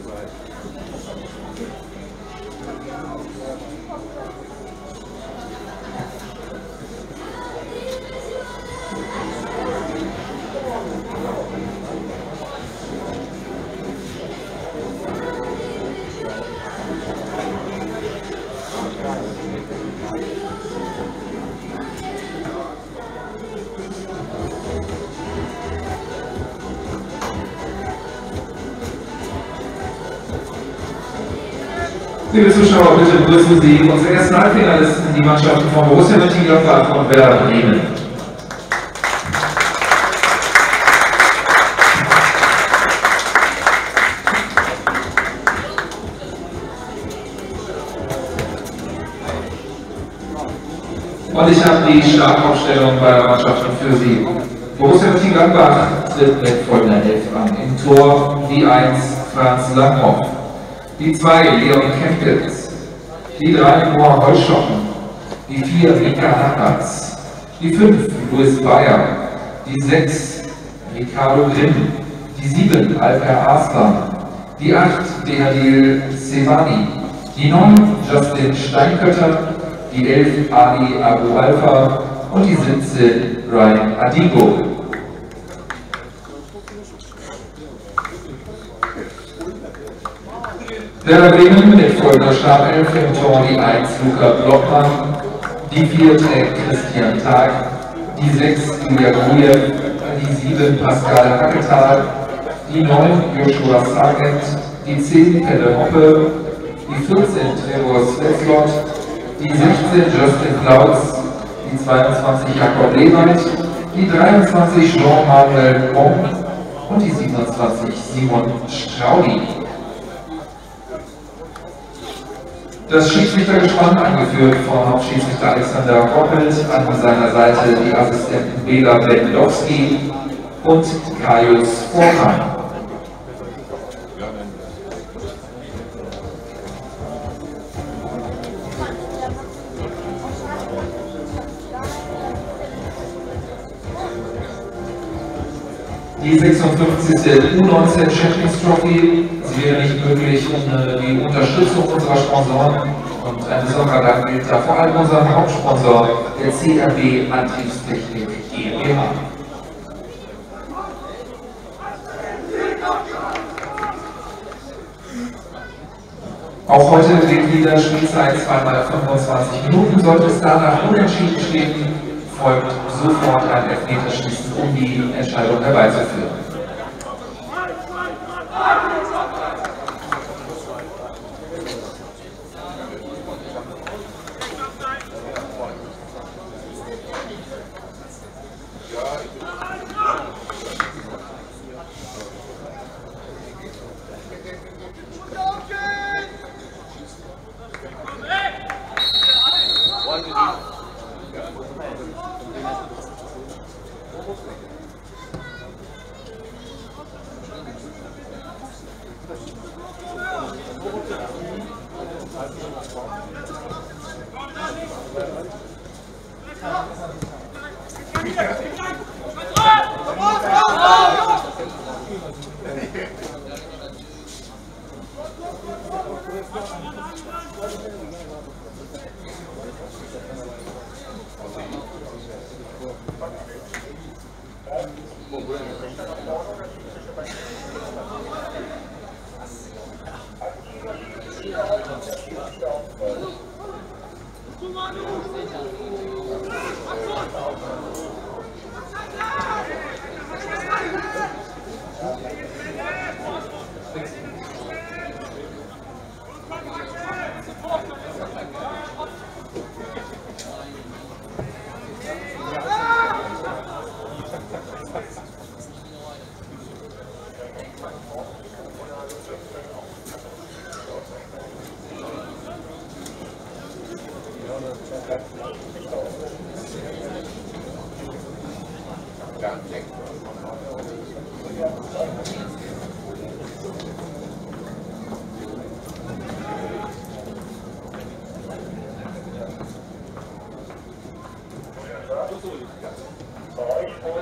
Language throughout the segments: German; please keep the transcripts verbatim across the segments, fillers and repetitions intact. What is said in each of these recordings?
Liebe Zuschauer, bitte begrüßen Sie unsere ersten Halbfinalisten, die Mannschaften von Borussia Mönchengladbach und Werder Bremen. Und ich habe die Startaufstellung beider Mannschaften für Sie. Borussia Mönchengladbach tritt mit folgender Elf an. Im Tor die eins Franz Langhoff, die zwei Leon Kempkens, die drei Noah Heusschoppen, die vier Mika Hartz, die fünf Louis Bayer, die sechs Ricardo Grimm, die sieben Alper Arslan, die acht Behadil Sevani, die neun Justin Steinkötter, die elf Ali Abu Alfa und die siebzehn Ryan Adigo. Werder Bremen mit folgender Startelf: im Tor die eins Luca Blockmann, die vier Christian Tag, die sechs Julia Grujew, die sieben Pascal Hacketal, die neun Joshua Sargent, die zehn Pelle Hoppe, die vierzehn Trevor Svetlot, die sechzehn Justin Klaus, die zweiundzwanzig Jakob Lewald, die dreiundzwanzig Jean-Manuel Krom und die siebenundzwanzig Simon Straudi. Das Schiedsrichtergespann, angeführt von Hauptschiedsrichter Alexander Koppelt, an seiner Seite die Assistenten Bela Bendowski und Kaius Vormann. Die sechsundfünfzigste U neunzehn Champions Trophy. Sie wäre nicht möglich ohne die Unterstützung unserer Sponsoren. Und ein besonderer Dank gilt da vor allem unserem Hauptsponsor, der C R B Antriebstechnik GmbH. Auch heute gilt wieder Spielzeit zweimal fünfundzwanzig Minuten. Sollte es danach unentschieden stehen, folgt sofort ein Elfmeterschießen, um die Entscheidung herbeizuführen.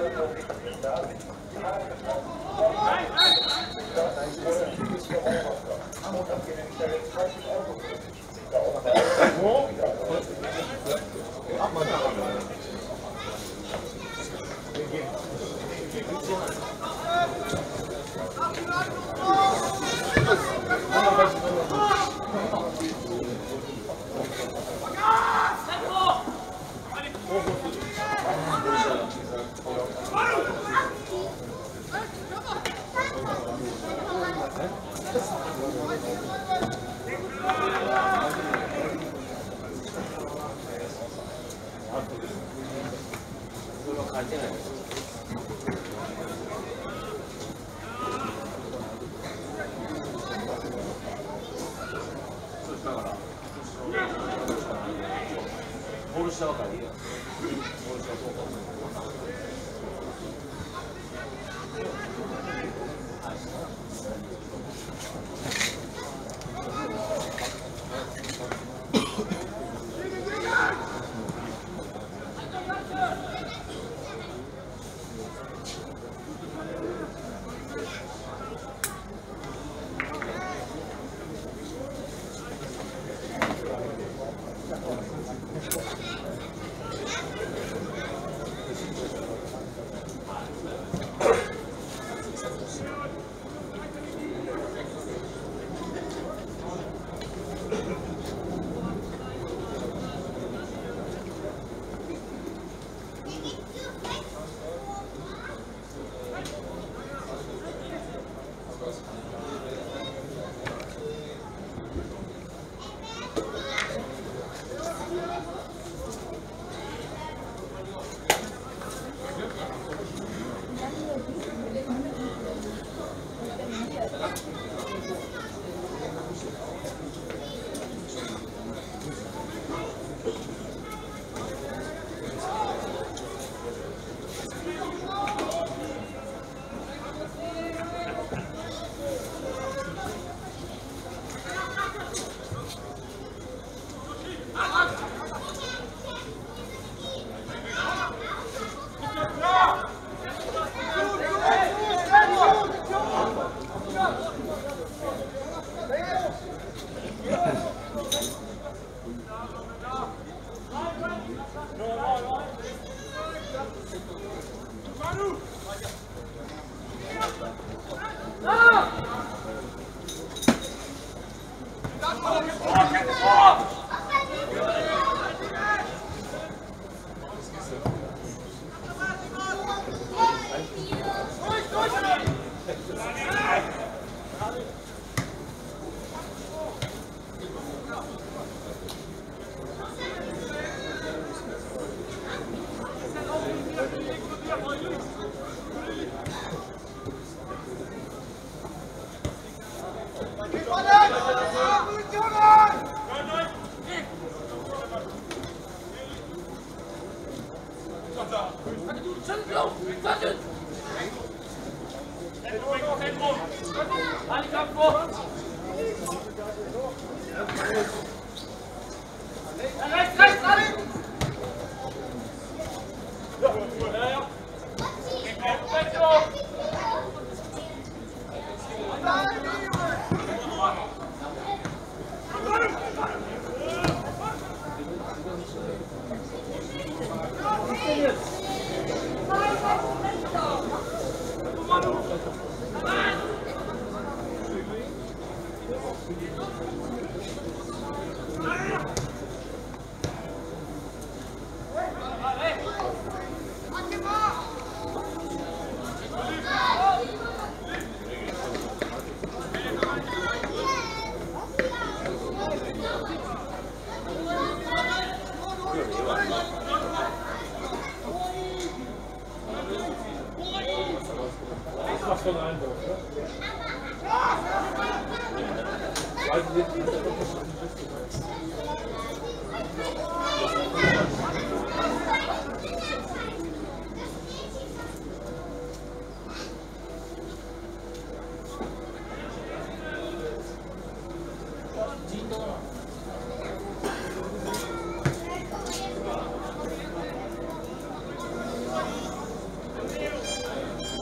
Nein, nein! ボール下だからいいよ。ボール下そうか。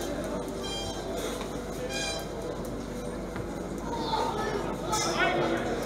Right.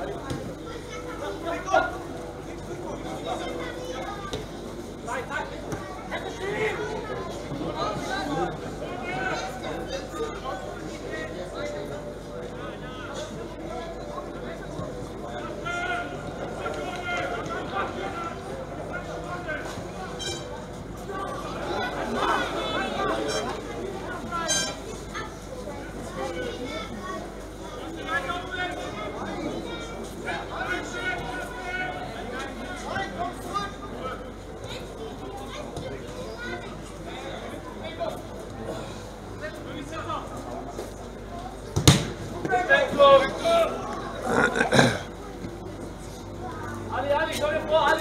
Ali, Ali, komm hier vor, Ali!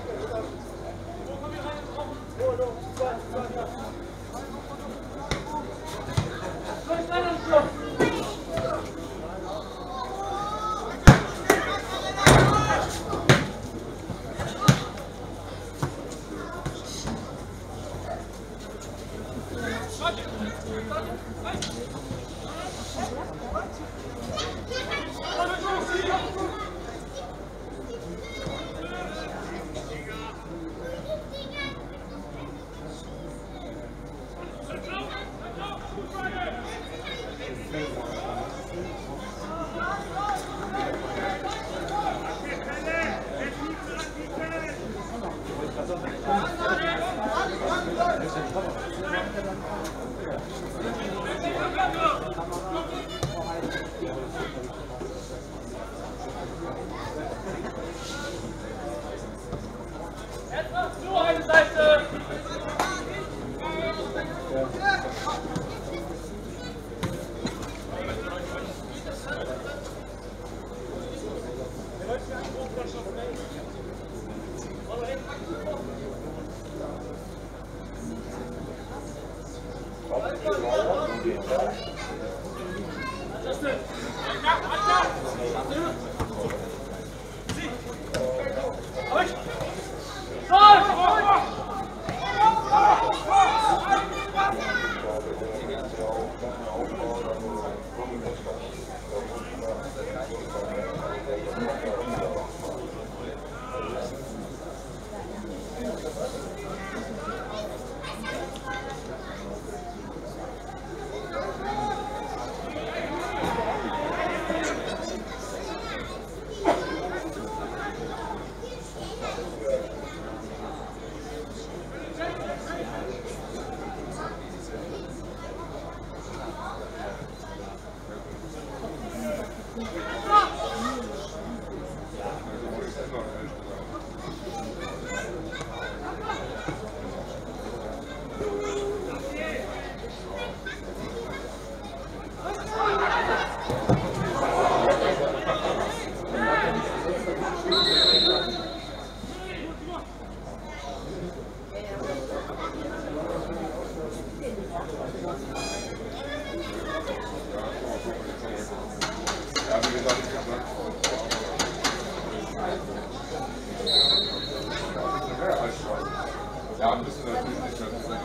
Ja, müssen wir natürlich nicht mehr machen.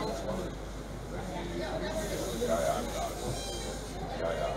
Ja, ja, klar. Ja, ja.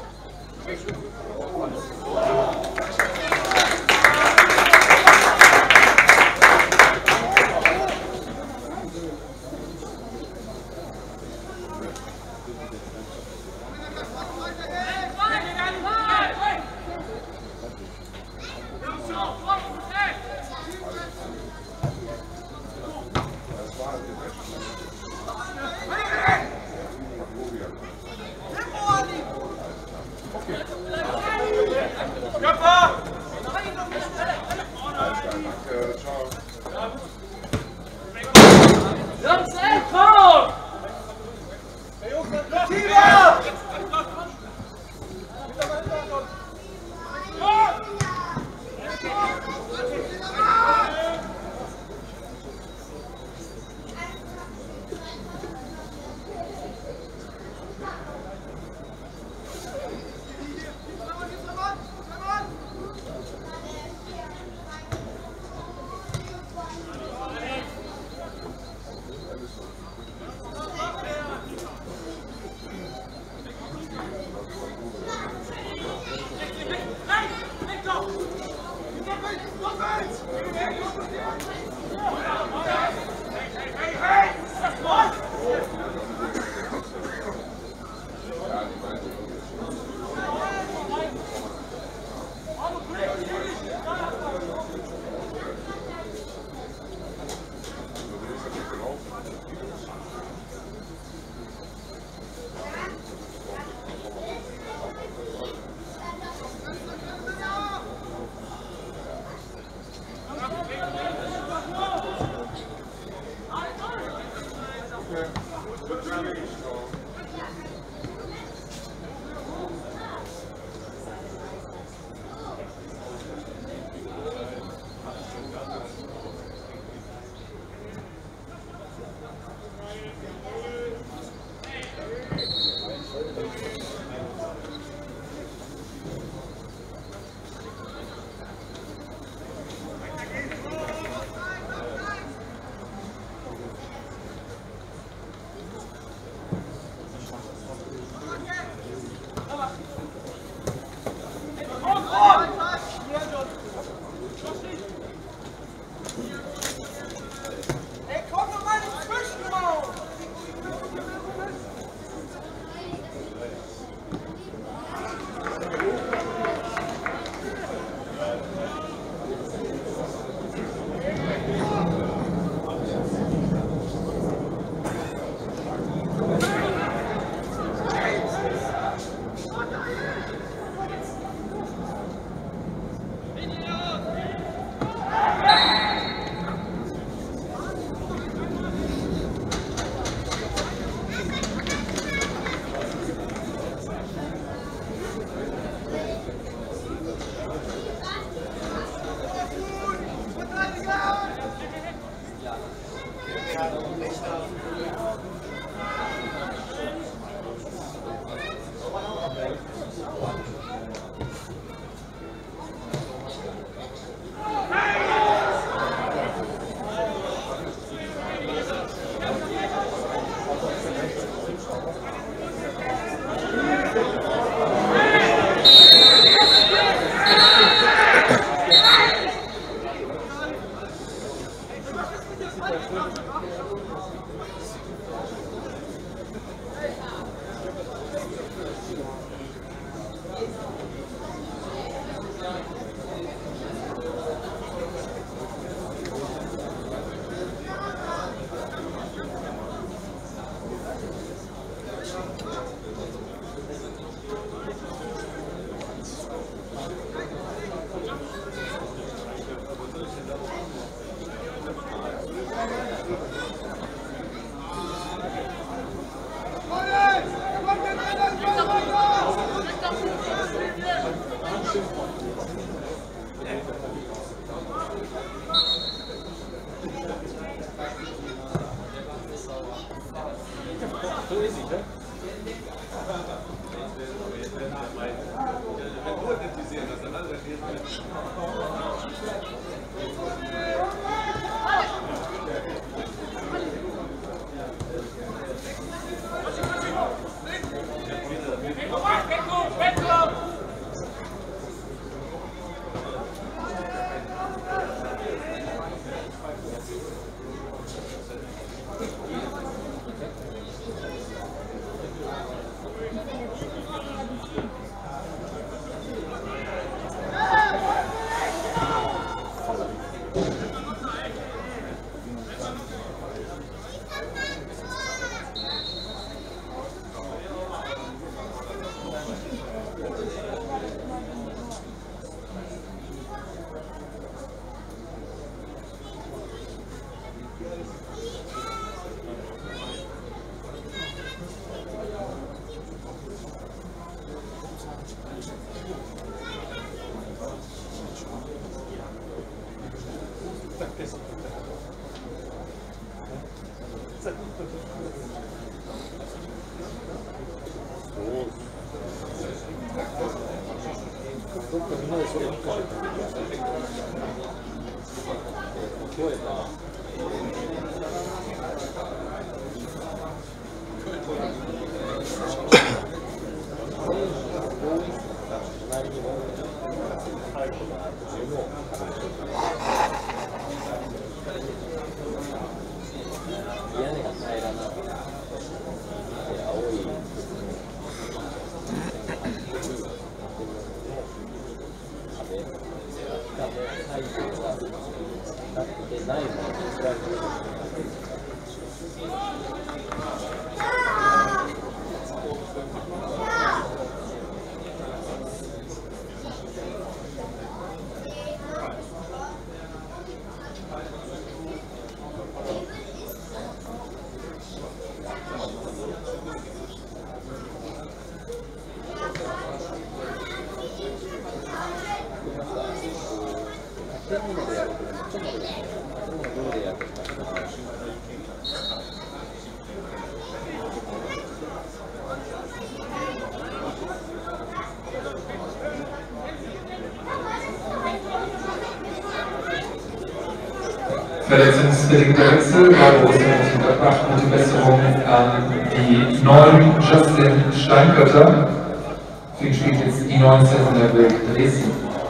Verletzungsbedingter Wechsel bei Borussia Mönchengladbach. Gute Besserung an die neuen Justin Steinkötter. Für ihn spielt jetzt die neunzehn der Dresden.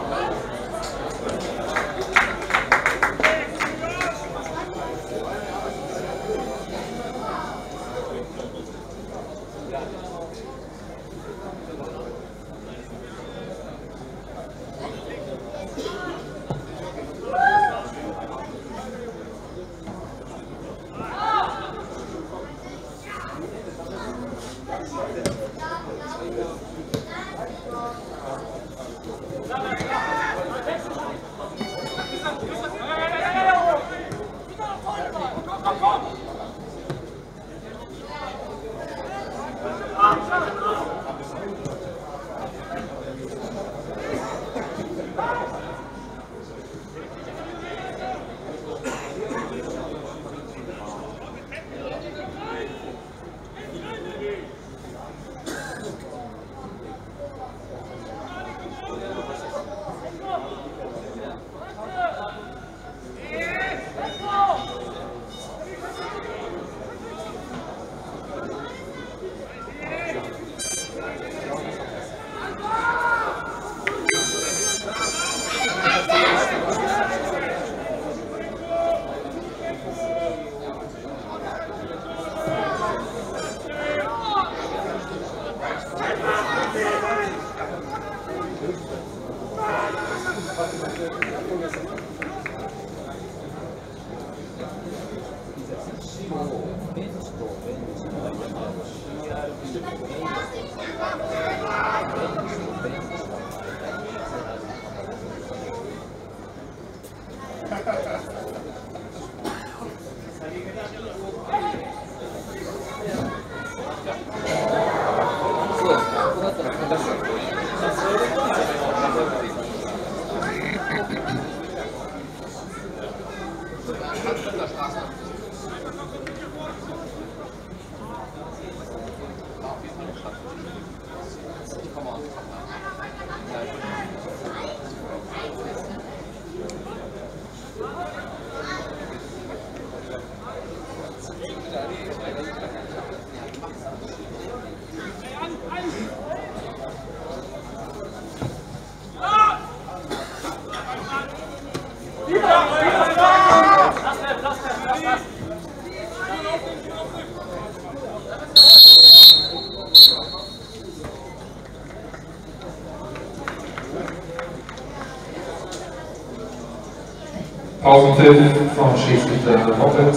Pausenpfiff vom Schiedsrichter Rocket.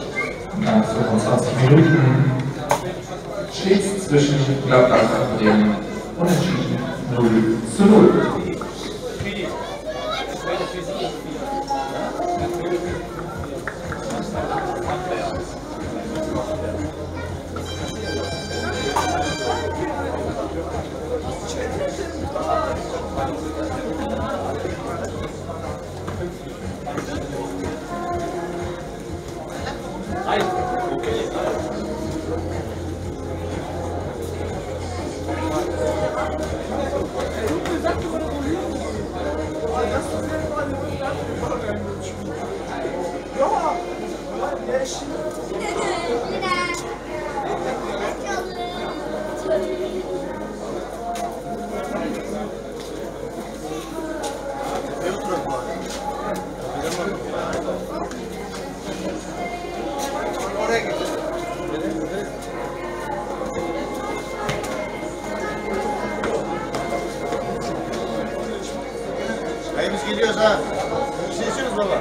Nach fünfundzwanzig Minuten steht es zwischen Gladbach und Bremen unentschieden null zu null. Biz geliyoruz ha. Bir şey istiyoruz baba.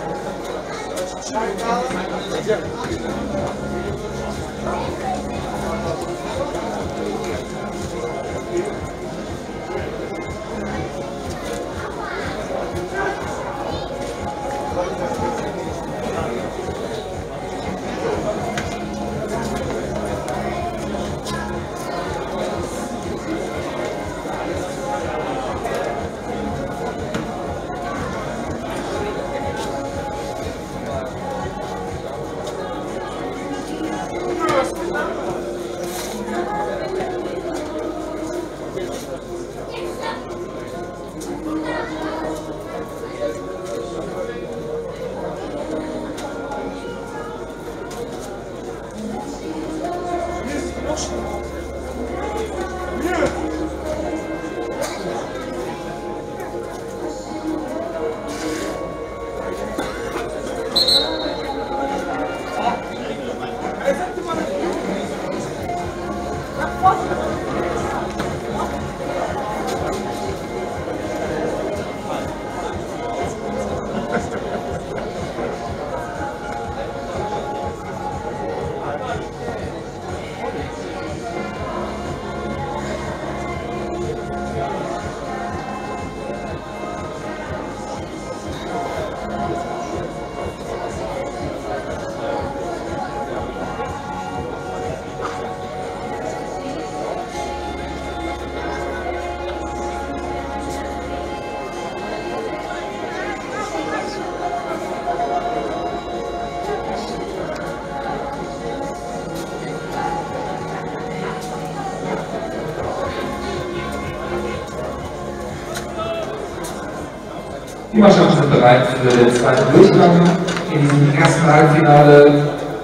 Die Mannschaften sind bereit für den zweiten Durchgang in diesem ersten Halbfinale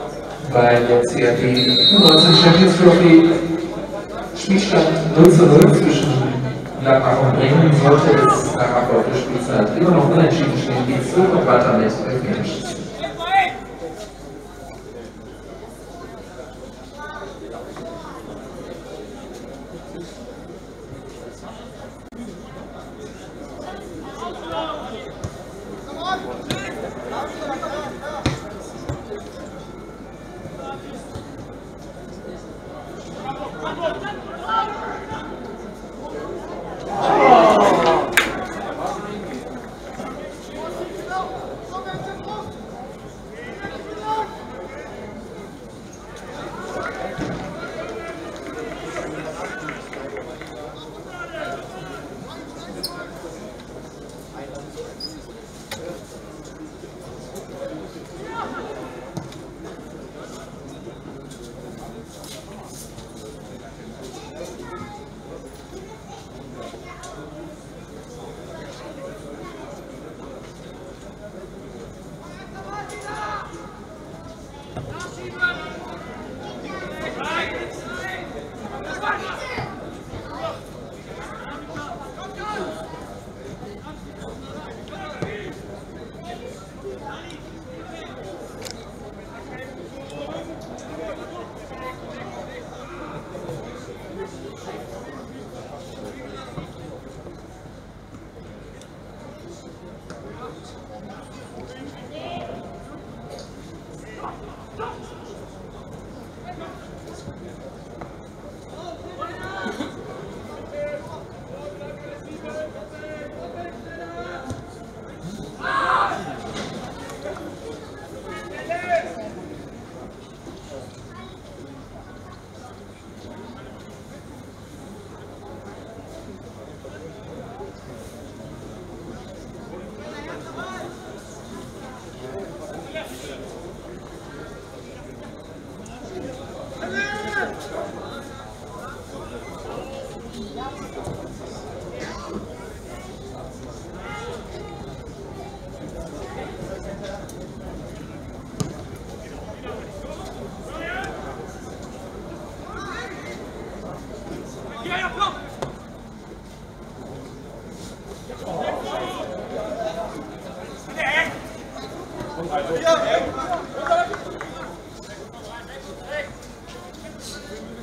bei der C R T U neunzehn Champions Trophy. Spielstand null zu null zwischen Gladbach und Bremen. Sollte es nach Ablauf der Spielzeit immer noch unentschieden stehen, geht es sofort weiter mit Elfmeterschießen.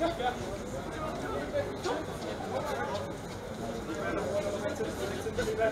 Thank you.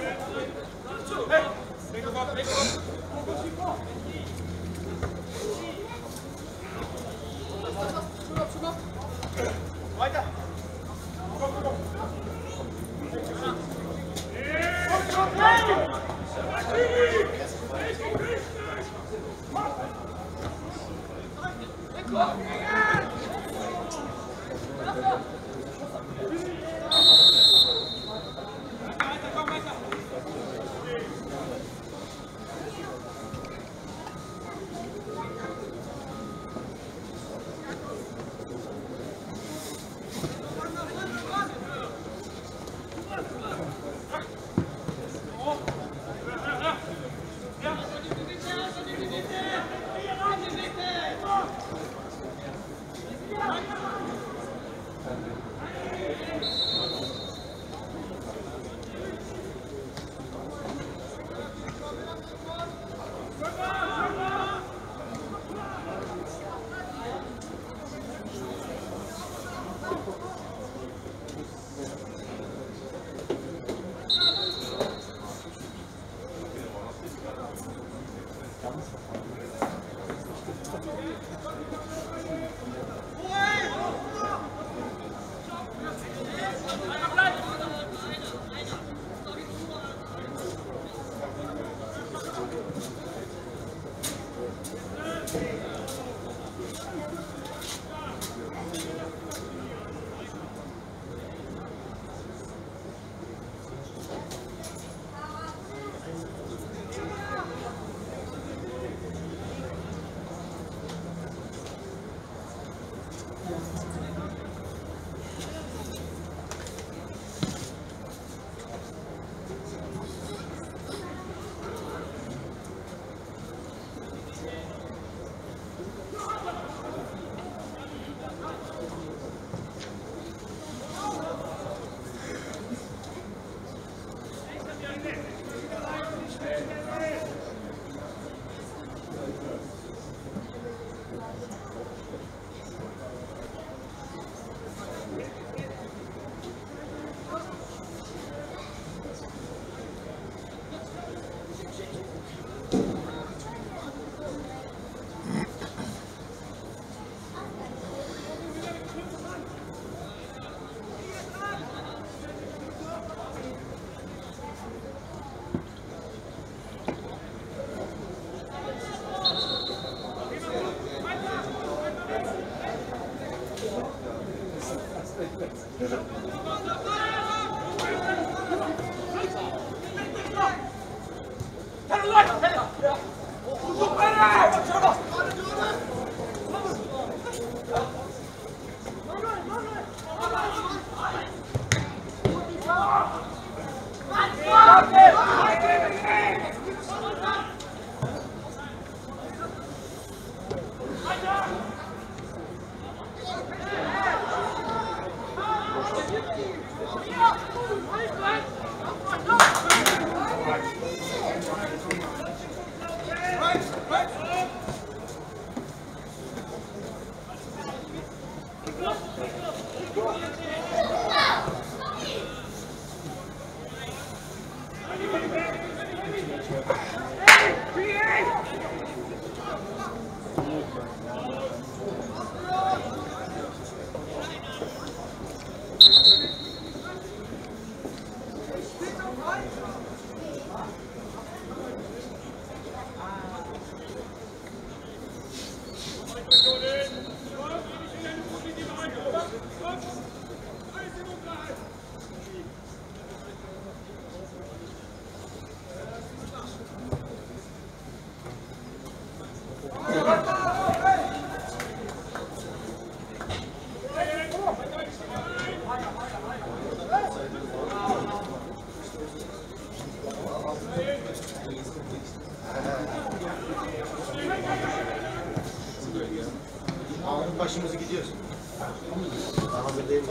Aldık başımızı gidiyoruz. Hazır değil mi?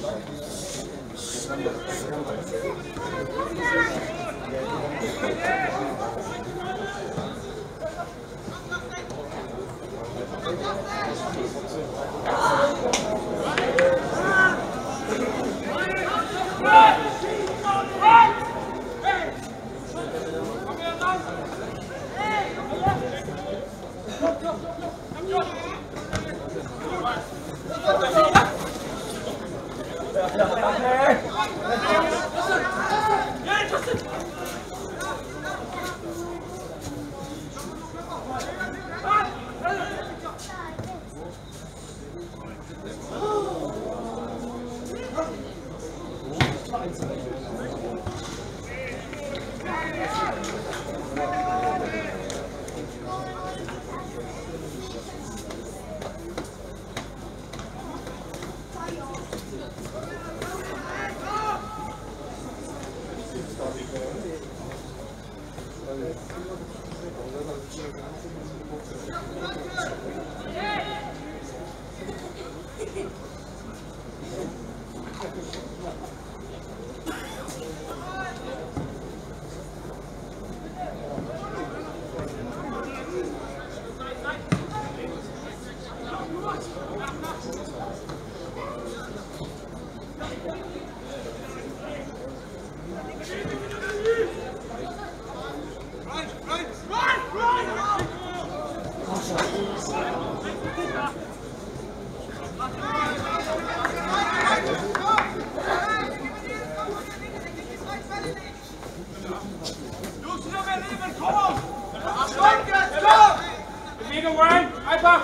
Bewegung rein, einfach!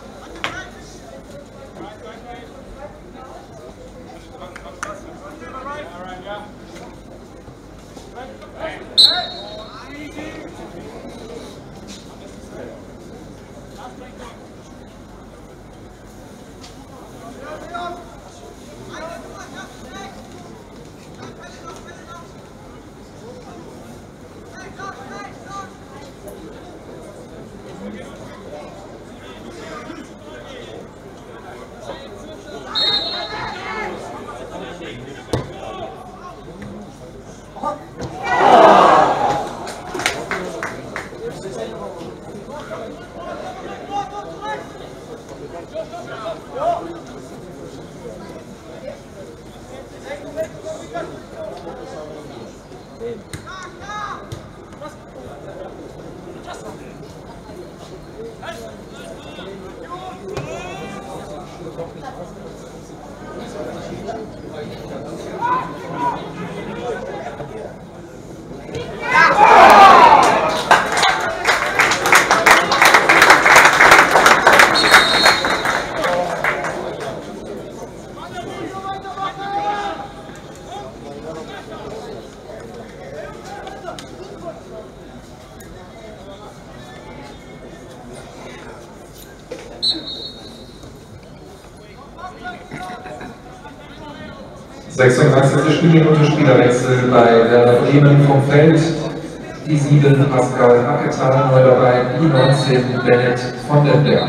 sechsunddreißigste Spielminute, Spielerwechsel bei Werder Bremen vom Feld. Die sieben Pascal Aketal, neu dabei, die neunzehn Bennett von den Berg.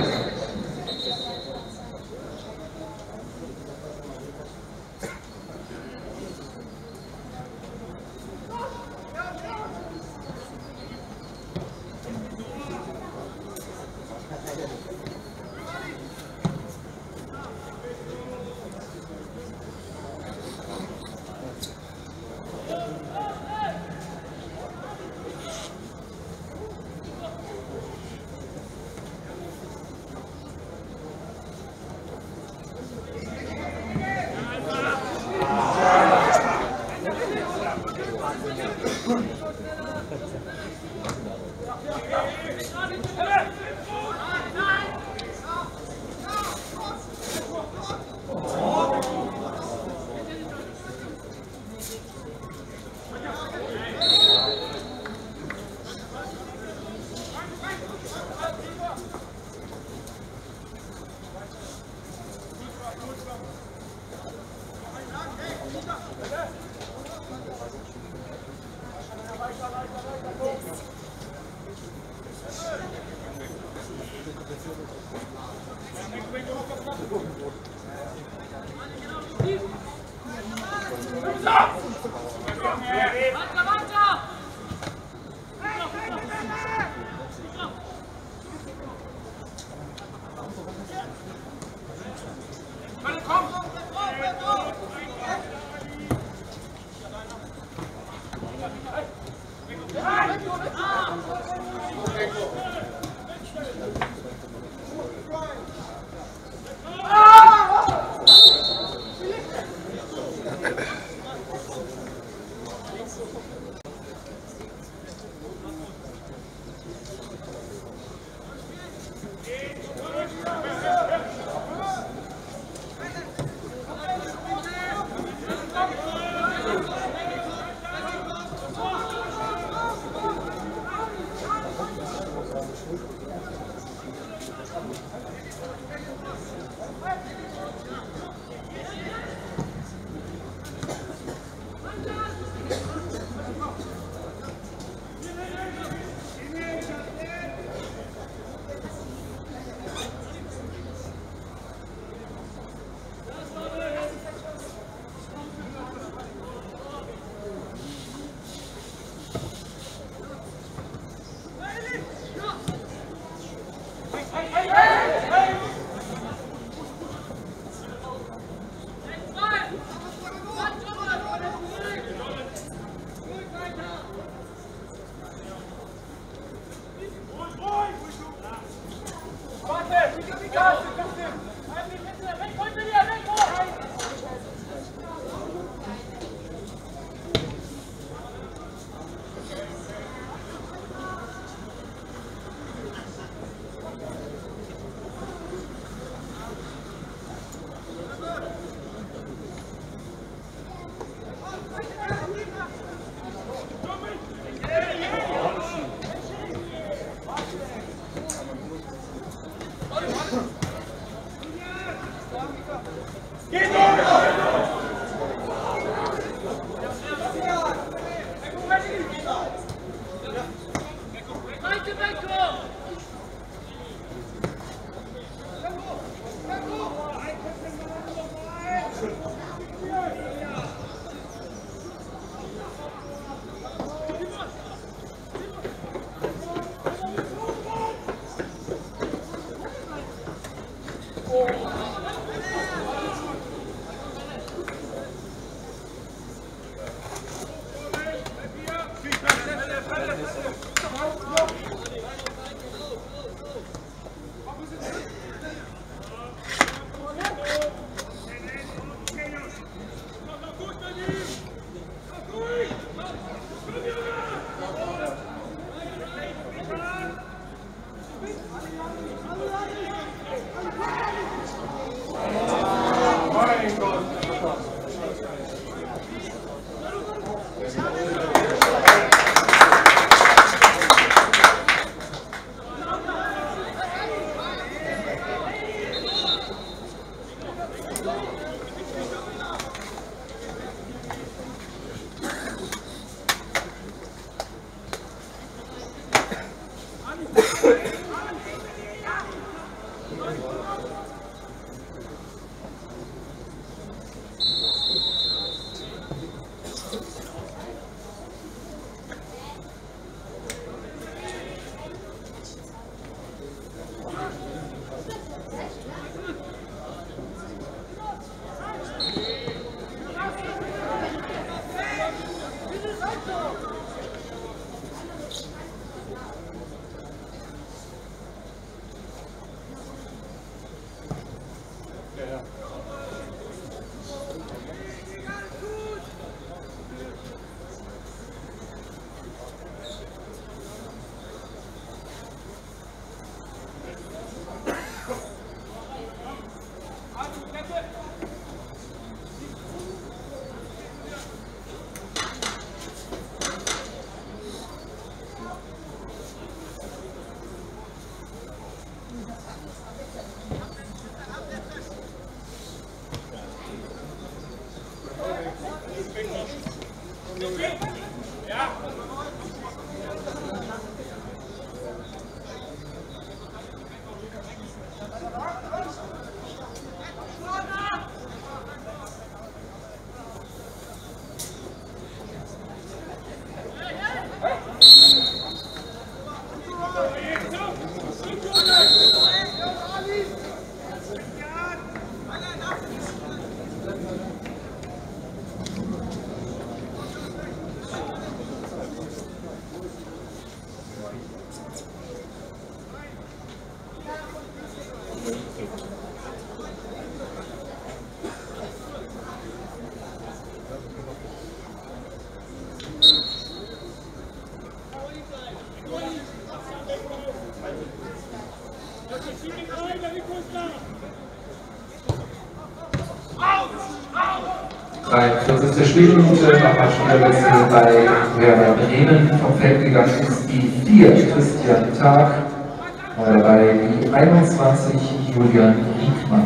dreiundvierzigste Spielminute, nochmal Spielerwechsel bei Werder Bremen. Vom Feld gegangen ist die vier Christian Tag, neu dabei die einundzwanzig Julian Riekmann.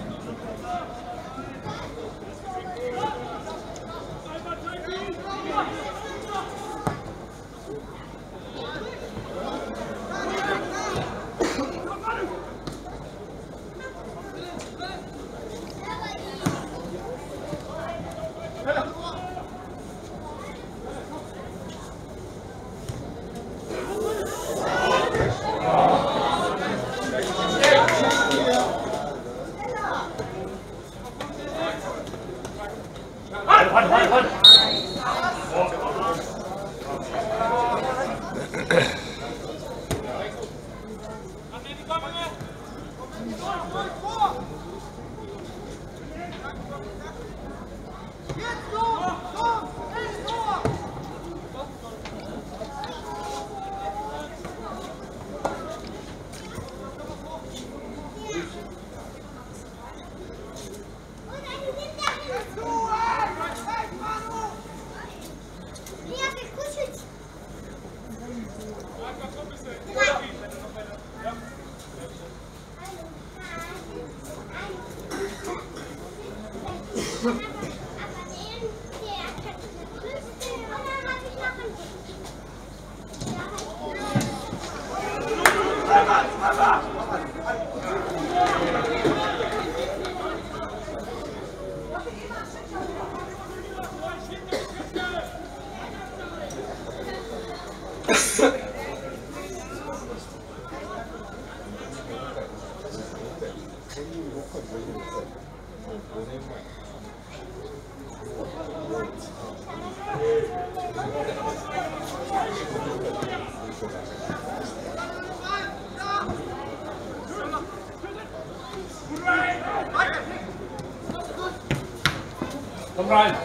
Komm rein!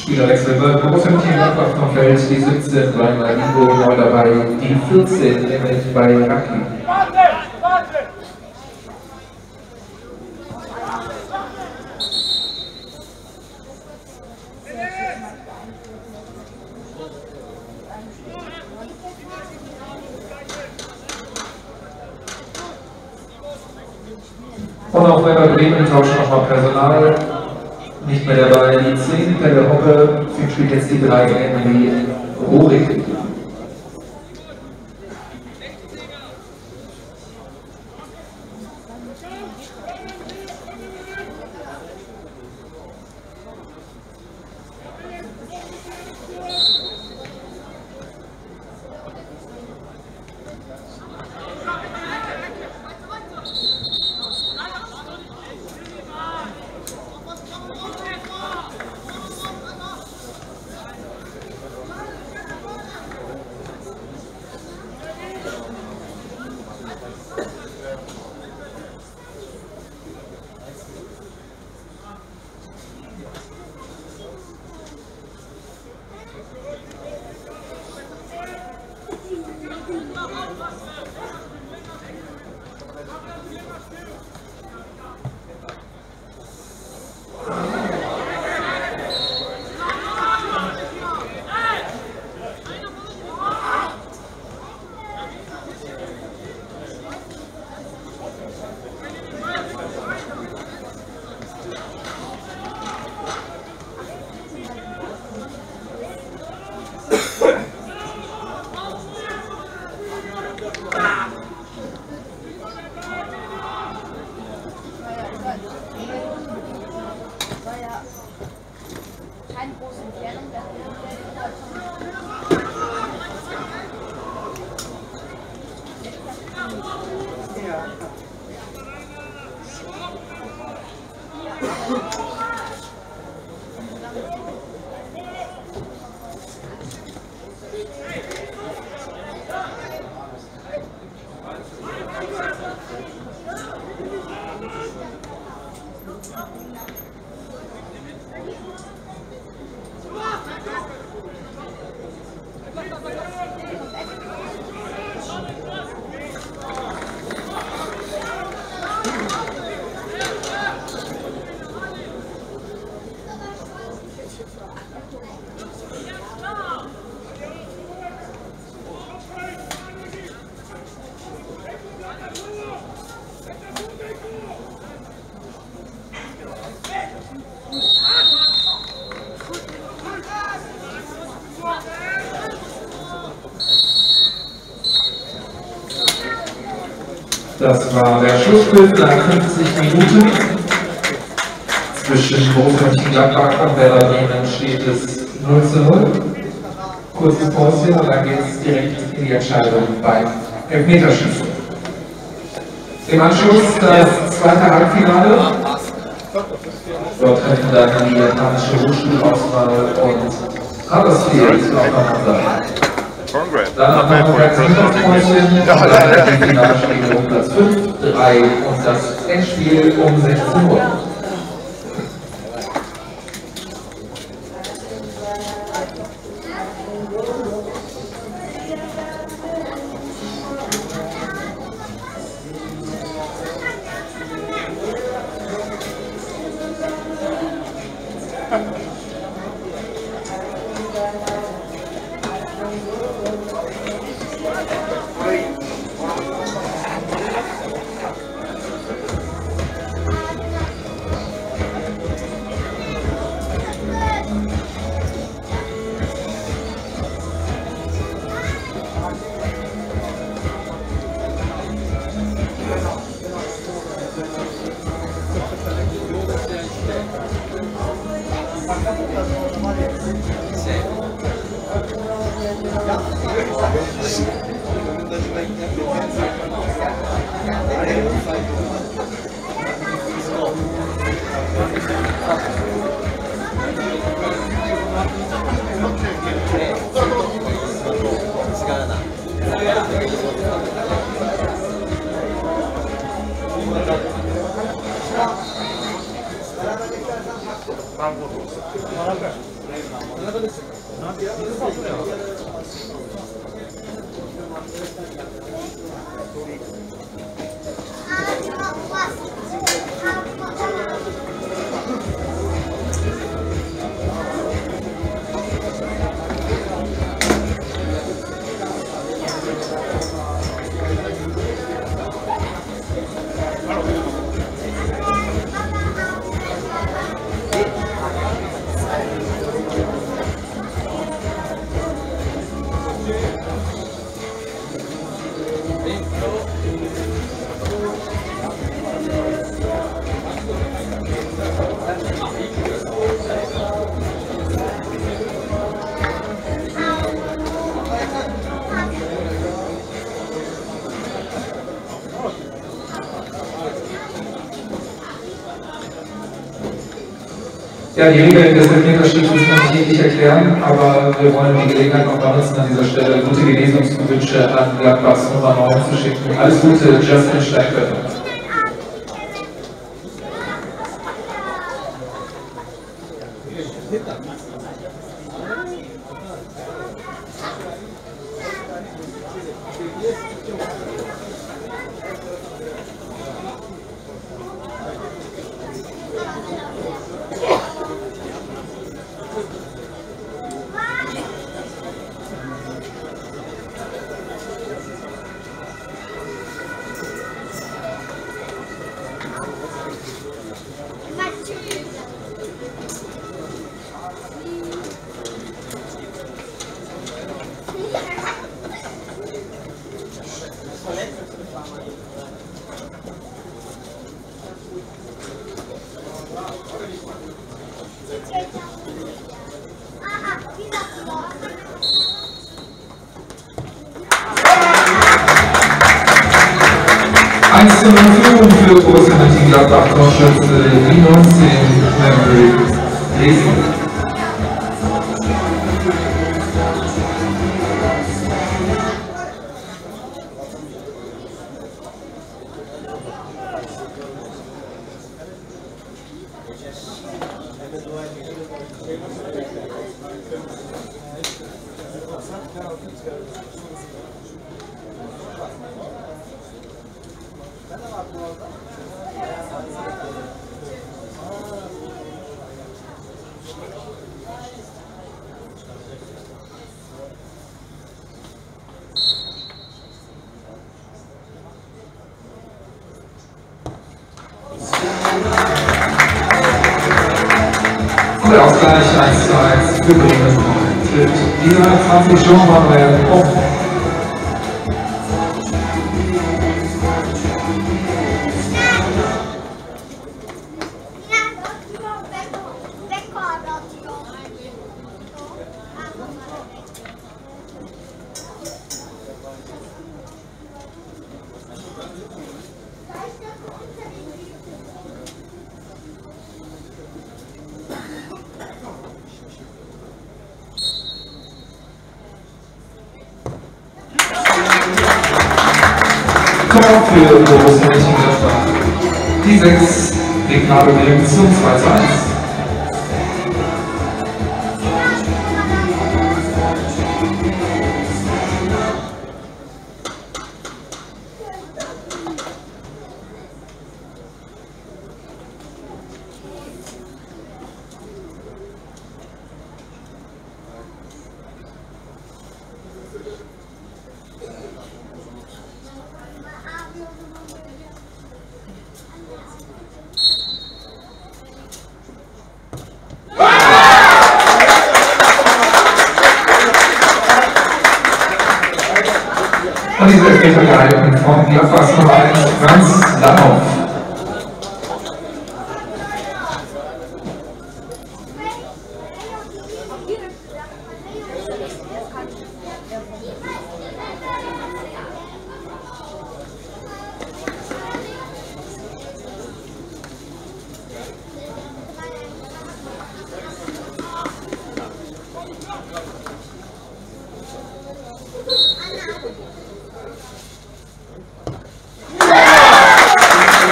Spielerwechsel bei Borussia Mönchengladbach vom Feld, die siebzehn bei Malibu, neu dabei, die vierzehn nämlich bei Raki. Und auch Werder Bremen tauscht nochmal Personal. Nicht mehr dabei die zehn, Pelle Hoppe, spielt jetzt die drei, Emily Rohrig. Das war der Schlusspfiff nach fünfzig Minuten. Zwischen Borussia Mönchengladbach und Werder Bremen steht es null zu null. Kurzes Päuschen und dann geht es direkt in die Entscheidung beim Elfmeterschießen. Im Anschluss das zweite Halbfinale. Dort treffen dann die japanische Hochschulauswahl und Huddersfield aufeinander. Dann haben wir das Mittagspäuschen, dann die Finalspiele um Platz fünf, drei und das Endspiel um sechzehn Uhr. Ja, die Regeln des Elfmeterschießens kann ich Ihnen nicht erklären, aber wir wollen die Gelegenheit noch benutzen, an dieser Stelle gute Genesungswünsche an Gladbachs Nummer neun zu schicken. Alles Gute, Justin Steinkötter. eins zu null Führung für Borussia Mönchengladbach, Torschütze die neunzehn, Maverick Lesen. Und der Ausgleich eins zu eins für Bremen trifft dieser zwanzig Jean-Manuel Hoff. Tor für Borussia Mönchengladbach. Die sechs Ricardo Williams zum zwei zu eins. Und diese Elfmeter gehalten von Gladbachs Nummer eins, Franz Langhoff.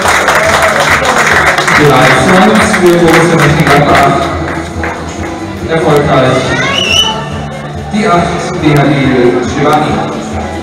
drei zu eins für Borussia Mönchengladbach. erfolgreich. Die acht Behalil Shivani.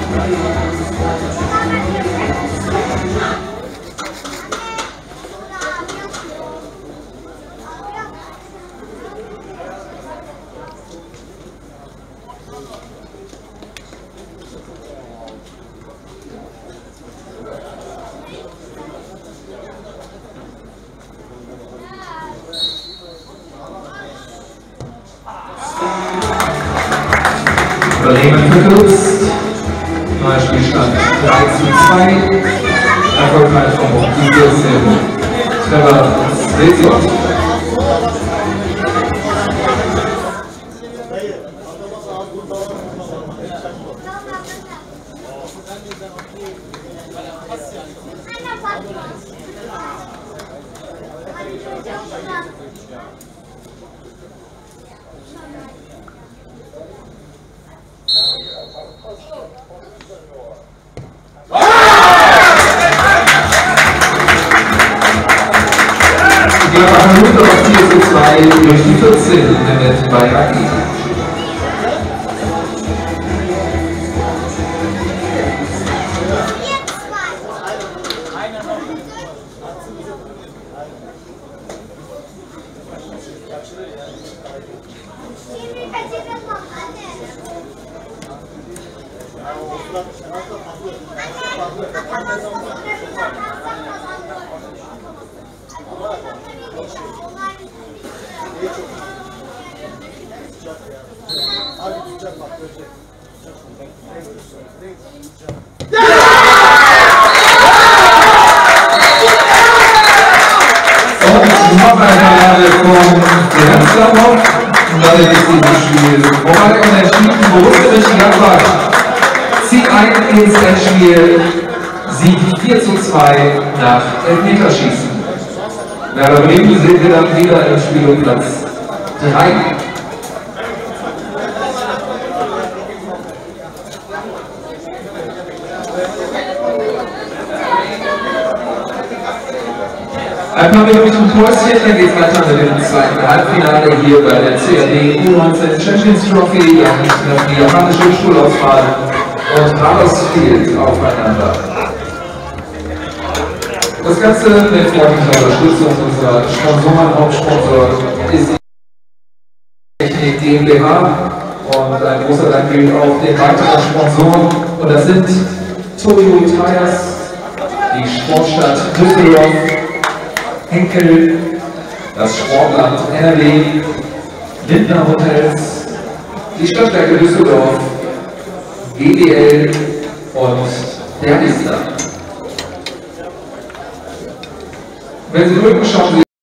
Übernehmen verkürzt. Neuer Spielstand drei zu zwei. Erfolgreich vom Team Trevor Sesiot. Wir waren nur auf vier zu zwei durch die vierzehn Mehmet Bayraki. Noch eine Parade von Franz Langhoff und damit ist dieses Spiel vorbei und entschieden. Borussia Mönchengladbach zieht ein ins Endspiel, Sieg vier zu zwei nach Elfmeterschießen. Werder Bremen sehen wir dann wieder im Spiel um Platz drei. Ein paar Minuten Päuschen, dann geht es weiter mit dem zweiten Halbfinale hier bei der C A D U neunzehn Champions Trophy. Dann treffen die japanische Schulauswahl und Huddersfield aufeinander. Das Ganze mit freundlicher Unterstützung unserer Sponsoren, Hauptsponsor ist die Technik GmbH und ein großer Dank gilt auch den weiteren Sponsoren und das sind Toyo Tires, die Sportstadt Düsseldorf, Henkel, das Sportland N R W, Lindner Hotels, die Stadtwerke Düsseldorf, G D L und der Lister. Wenn Sie drücken, schauen Sie